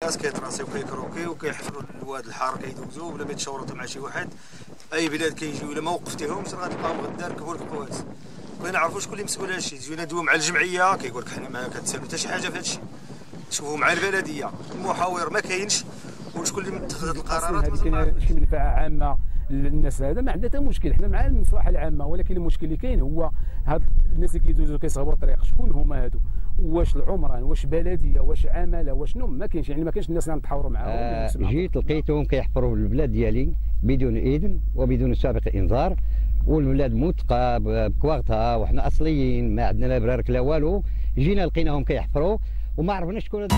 الناس كيتراسيو كيكروكيو وكيحفروا الواد الحار كيدوزوا بلا ما يتشاوروا مع شي واحد. اي بلاد كيجيو الا ما وقفتيهمش راه غتلقاهم غدا ركبوا لك القواس. بغينا نعرفوا شكون اللي مسؤول هذا الشيء. جينا ندويو مع الجمعيه كيقول لك حنا ما كنتسالوا حتى شي حاجه في هذا الشيء. شوفوا مع البلديه المحاور ما كاينش، وشكون اللي متخذ القرارات. هذه كاينه شي منفعه عامه للناس، هذا ما عندنا حتى مشكل، حنا مع المصلحه العامه، ولكن المشكل اللي كاين هو هاد الناس اللي كيدوزوا كيصاوبوا الطريق شكون هما هادو؟ واش العمران، واش بلديه، واش عماله، واش شنو؟ ما كاينش، يعني ما كاينش الناس اللي نتحاوروا معاهم. جيت لقيتهم كيحفروا البلاد ديالي بدون اذن وبدون سابق انذار، والبلاد متقى بكواغتها وحنا اصليين ما عندنا لا برارك لا والو. جينا لقيناهم كيحفروا وما عرفناش شكون.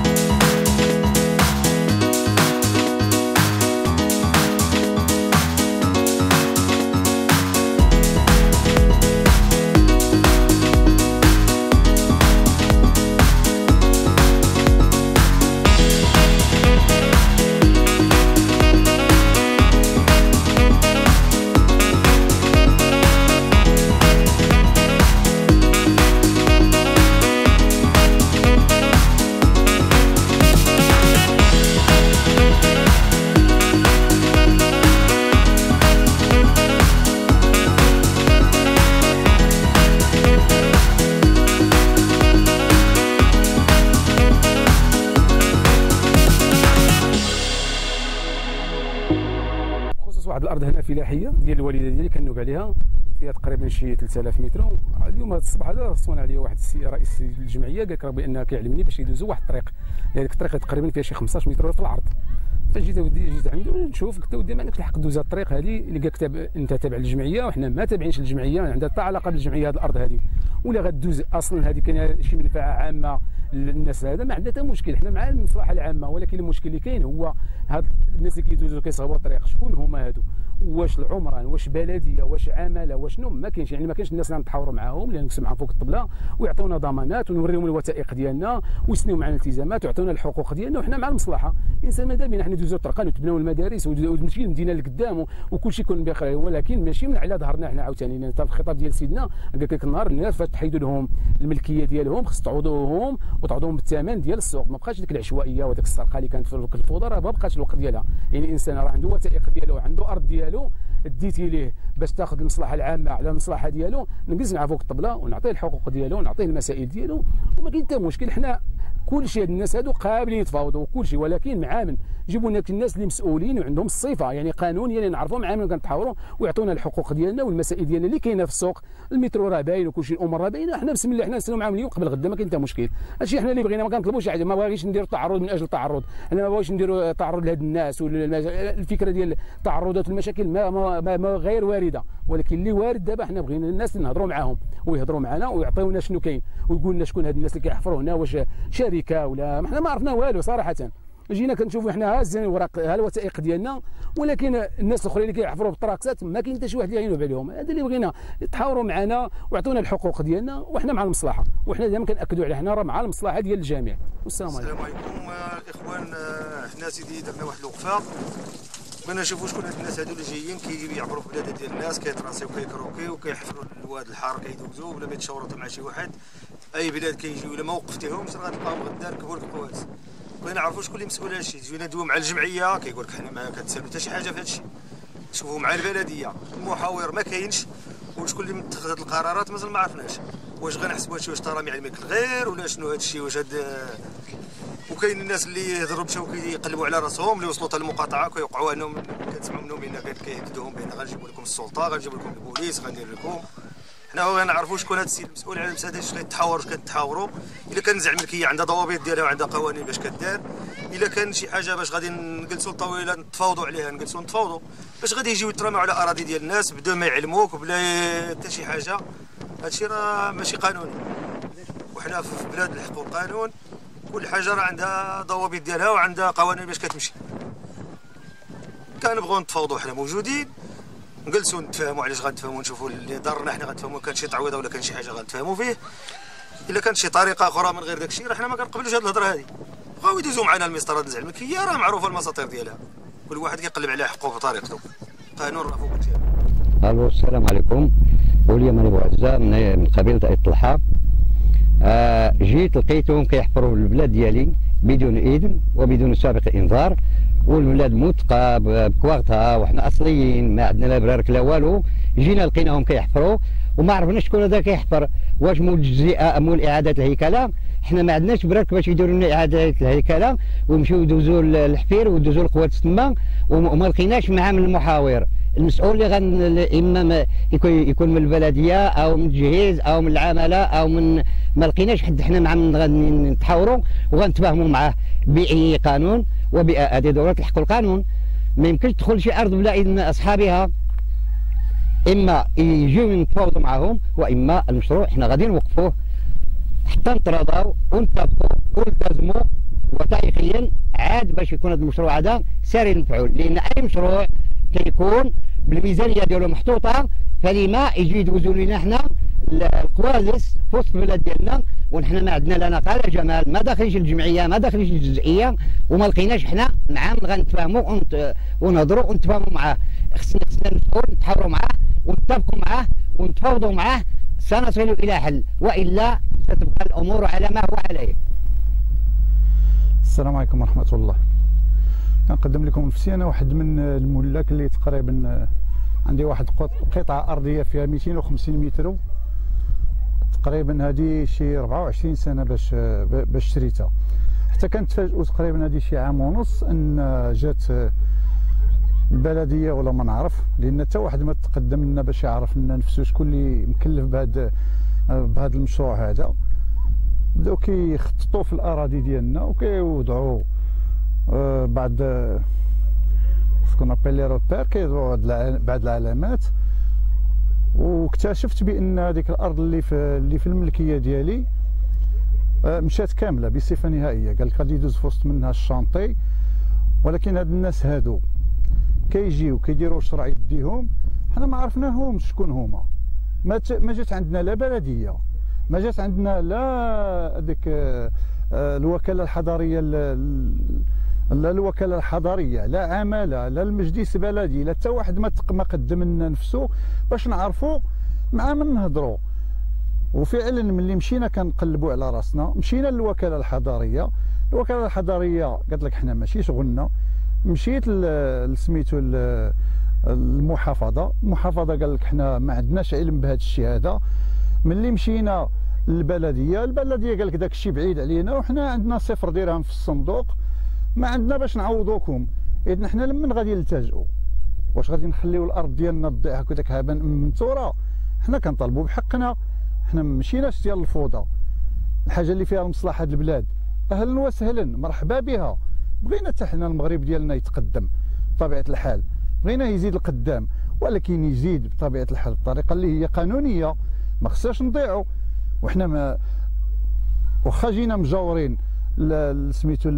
واحد الارض هنا فلاحيه ديال الوالده ديالي كنوب عليها، فيها تقريبا شي 3000 متر. اليوم هذا الصباح هذا صونا عليا واحد رئيس الجمعيه قال لك راه بان كيعلمني باش يدوزوا واحد الطريق، هذيك الطريق تقريبا فيها شي 15 متر في العرض. فجيت ودي جيت عنده نشوف، قلت له ودي ما عندكش الحق دوز الطريق هذه اللي قال انت تابع للجمعيه، وحنا ما تابعينش للجمعيه، عندها حتى علاقه بالجمعيه هذه الارض هذه، ولا غدوز اصلا هذه كاينه شي منفعه عامه للناس، هذا ما عندنا حتى مشكل، حنا مع المصلحه العامه، ولكن المشكل اللي كاين هو هاد الناس اللي كيدوزوا كيصاوبوا الطريق شكون هما هادو؟ واش العمران، واش بلديه، واش عماله، واش شنو؟ ما كاينش، يعني ما كاينش الناس اللي نتحاوروا معاهم، اللي نجلسوا معاهم فوق الطبله ويعطونا ضمانات ونوريهم الوثائق ديالنا ويسنيو معنا الالتزامات ويعطونا الحقوق ديالنا، وحنا مع المصلحه. الانسان ماذا بينا حنا ندوزوا الطرقان وتبناو المدارس وتمشي المدينه لقدام وكل شيء يكون بخير، ولكن ماشي من على ظهرنا حنا عاوتاني. انت الخطاب ديال سيدنا قال لك النهار الناس فاش تحيدوا لهم الملكيه ديالهم خص تعوضوهم وتعوضوهم بالثمن ديال السوق، ما بقاش ديك العشوائيه وديك السرقه اللي كانت في الفوضى، راه ما بقاش الوقت ديالها. يعني الانسان راه عنده وثائق ديالو وعنده ارض ديالو، ديتي ليه باش تاخذ المصلحه العامه على المصلحه ديالو، نجلس معاه فوق الطبله ونعطيه الحقوق ديالو ونعطيه المسائل ديالو، وما كاين حتى مشكل. حنا كلشي هاد الناس هادو قابلين يتفاوضوا وكلشي، ولكن مع من جيبوا لنا الناس اللي مسؤولين وعندهم الصفه يعني قانونيه اللي نعرفوا مع من كنتحاوروا ويعطونا الحقوق ديالنا والمسائل ديالنا اللي كاينه في السوق. المترو راه باين وكلشي، الامور راه باينه، حنا بسم الله حنا نسالوا معاهم اليوم قبل غدا، ما كاين حتى مشكل. هادشي حنا اللي بغينا، ما كنطلبوش حاجه، ما باغيش نديروا تعرض من اجل التعرض، حنا ما باغيش نديروا تعرض لهاد الناس، والفكره ديال التعرضات والمشاكل ما غير وارده، ولكن اللي وارد دابا حنا بغينا الناس نهضروا معاهم ويهضروا معنا ويعطيونا شنو كاين ويقول لنا شكون هاد الناس اللي كيحفروا هنا، واش شركه ولا حنا ما عرفنا والو صراحه. جينا كنشوفوا حنا هازين الوراق ها الوثائق ديالنا، ولكن الناس الاخرين اللي كيحفروا بالطراكسات ما كاين حتى شي واحد اللي يعينوا عليهم. هذا اللي بغينا، يتحاوروا معنا ويعطونا الحقوق ديالنا، وحنا مع المصلحه، وحنا دائما كناكدوا على حنا راه مع المصلحه ديال الجميع. والسلام عليكم. السلام عليكم الاخوان. حنا سيدي درنا واحد الوقفه، بغينا نشوفوا شكون هاد الناس هادو اللي جايين كيعبروا في بلاد ديال الناس، كيتراسيو كيكروكيو وكيحفروا الواد الحار كيدوزوا بلا ما يتشاوروا مع شي واحد. اي بلاد كيجيو الا ما وقفتيهمش راه غتلقاهم غدا ركبوا لك القواس. بغينا نعرفوا شكون اللي مسؤول هذا الشيء. جينا ندويو مع الجمعيه كيقول لك حنا ما كنتسالوا حتى شي حاجه في هذا الشيء. شوفوا مع البلديه المحاور ما كاينش، وشكون اللي متخذ القرارات مازال ما عرفناش. واش غنحسبوا هادشي واش طرامي على الملك الغير ولا شنو هذا الشيء، واش هاد. وكاين الناس اللي يهضروا مشاو كيقلبوا على راسهم اللي وصلوا حتى المقاطعه كيوقعوا انهم كتسمعوا منهم ان كيهددوهم بان غنجيبوا لكم السلطه، غنجيبوا لكم البوليس، غندير لكم. حنا بغينا نعرفوا شكون هذا السيد المسؤول على المساله، اش غيتحاوروا، اش كتحاوروا. الا كان نزع ملكيه عندها ضوابط ديالها وعندها قوانين باش كدار. الا كان شي حاجه باش غادي نجلسوا الطاوله نتفاوضوا عليها، نجلسوا نتفاوضوا. باش غادي يجيو يترموا على اراضي ديال الناس بدون ما يعلموك وبلا حتى شي حاجه، هادشي راه ماشي قانوني. وحنا في بلاد الحق والقانون، كل حاجه راه عندها ضوابط ديالها وعندها قوانين باش كتمشي. كنبغوا نتفاوضوا، حنا موجودين، نجلسوا نتفاهموا علاش غنتفاهموا، نشوفوا اللي ضرنا حنا غنتفاهموا، كان شي تعويضه ولا كان شي حاجه غنتفاهموا فيه. الا كانت شي طريقه اخرى من غير داك الشيء راه حنا ما كنقبلوش هذه الهضره هذه. بغاو يدوزوا معنا المسطره نزع الملكيه، راه معروفه المساطير ديالها، كل واحد كيقلب على حقه بطريقته، قانون راه فوق كلشي. الو السلام عليكم، وليا ماني بوعزه من قبيله ايت طلحه. جيت لقيتهم كيحفروا البلاد ديالي بدون إذن وبدون سابق إنذار، والولاد موثقة بكواغتها، وحنا أصليين ما عندنا لا برارك لا والو. جينا لقيناهم كيحفروا وما عرفناش شكون هذا كيحفر، واش مول التجزئة مول إعادة الهيكلة. حنا ما عندناش برارك باش يديروا لنا إعادة الهيكلة ويمشيو يدوزوا الحفير ويدوزوا القوات تما، وما لقيناش معاه من المحاور المسؤول اللي اما يكون من البلديه او من التجهيز او من العماله او من، ما لقيناش حد حنا معاه نتحاوروا وغنتفاهموا معاه باي قانون وبهذه دوره الحق والقانون. ما يمكنش تدخل شي ارض بلا اذن اصحابها، اما يجيو نتفاوضوا معاهم واما المشروع حنا غادي نوقفوه حتى نتراضاو ونتفقوا ونلتزموا وثائقيا عاد باش يكون هذا المشروع هذا ساري المفعول. لان اي مشروع كيكون بالميزانيه ديالو محطوطه، فلما يجي يدوزوا لنا حنا القوالص في وسط البلاد ديالنا ونحن ما عندنا لا نقاله جمال، ما داخلينش الجمعيه ما داخلينش الجزئيه، وما لقيناش حنا معاه غنتفاهموا ونهضروا ونتفاهموا معاه. خصنا المسؤول نتحاوروا معاه ونتفقوا معاه ونتفاوضوا معاه، سنصل الى حل، والا ستبقى الامور على ما هو عليه. السلام عليكم ورحمه الله. كنقدم لكم نفسي انا واحد من الملاك اللي تقريبا عندي واحد قطعه ارضيه فيها 250 متر تقريبا، هذه شي 24 سنه باش شريتها. حتى كنتفاجئوا تقريبا هذه شي عام ونص ان جات البلديه ولا ما نعرف، لان حتى واحد ما تقدم لنا باش يعرف لنا نفسه شكون اللي مكلف بهذا المشروع هذا. بداو كيخططوا في الاراضي ديالنا وكيوضعوا بعد سكون ابل لي روبير، كيوضعوا بعض العلامات. واكتشفت بان هذيك الارض اللي في الملكيه ديالي مشات كامله بصفه نهائيه. قال لك غادي يدوز في وسط منها الشانطي، ولكن هاد الناس هادو كيجيو كيديروا شرع يديهم، حنا ما عرفناهمش شكون هما. ما جات عندنا لا بلديه، ما جات عندنا لا هذيك الوكاله الحضريه، لا الوكاله الحضريه، لا عماله، لا المجلس البلدي، لا حتى واحد ما قدم لنا نفسه باش نعرفوا مع من نهضروا. وفعلا ملي مشينا كنقلبوا على راسنا، مشينا للوكاله الحضريه. الوكاله الحضريه قالت لك حنا ماشي شغلنا. مشيت لسميتو المحافظه قال لك حنا ما عندناش علم بهذا الشيء هذا. ملي مشينا للبلديه قال لك داك الشيء بعيد علينا وحنا عندنا 0 درهم في الصندوق، ما عندنا باش نعوضوكم. اذا حنا لمن غادي نلتجئوا؟ واش غادي نخليو الارض ديالنا تضيع هكذاك هبا منثورا؟ حنا كنطالبوا بحقنا، حنا ما مشيناش ديال الفوضى. الحاجه اللي فيها مصلحه البلاد اهلا وسهلا مرحبا بها. بغينا حتى حنا المغرب ديالنا يتقدم بطبيعه الحال، بغينا يزيد القدام، ولكن يزيد بطبيعه الحال بطريقه اللي هي قانونيه، ما خصناش نضيعوا. وحنا ما واخا جينا مجاورين سميتو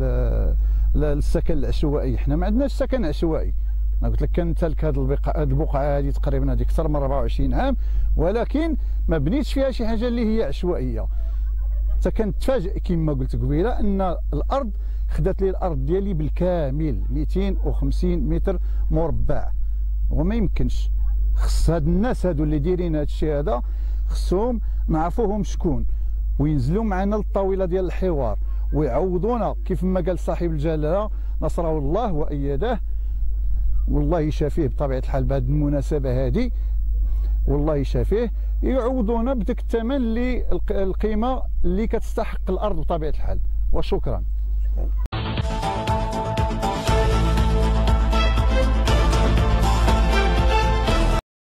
السكن العشوائي، حنا ما عندناش سكن عشوائي. انا قلت لك كنمتلك هذه البقعه هذه تقريبا هذه اكثر من 24 عام، ولكن ما بنيتش فيها شي حاجه اللي هي عشوائيه. حتى كنتفاجئ كما قلت قبيله ان الارض خدات لي الارض ديالي بالكامل 250 متر مربع، وما يمكنش. خص هاد الناس هادو اللي دايرين هاد الشيء هذا خصهم نعرفوهم شكون، وينزلوا معنا للطاوله ديال الحوار ويعوضونا كيف ما قال صاحب الجلاله نصره الله وايده، والله يشافيه بطبيعه الحال بهذه المناسبه هذه، والله يشافيه، يعوضونا بداك الثمن اللي القيمه اللي كتستحق الارض بطبيعه الحال. وشكرا.